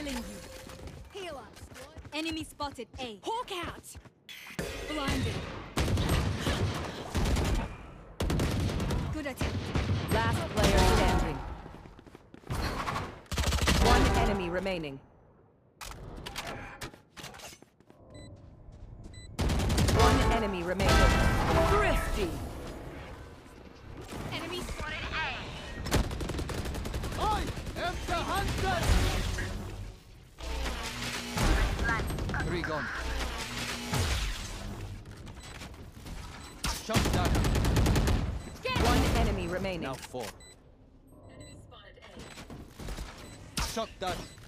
Healing you. Heal up, squad. Enemy spotted A. Hawk out! Blinded. Good attempt. Last player standing. One enemy remaining. One enemy remaining. Thrifty. Enemy spotted A. I am the hunter! 3 gone. Shot down. One enemy remaining. Now 4. Enemy spotted A. Shot down.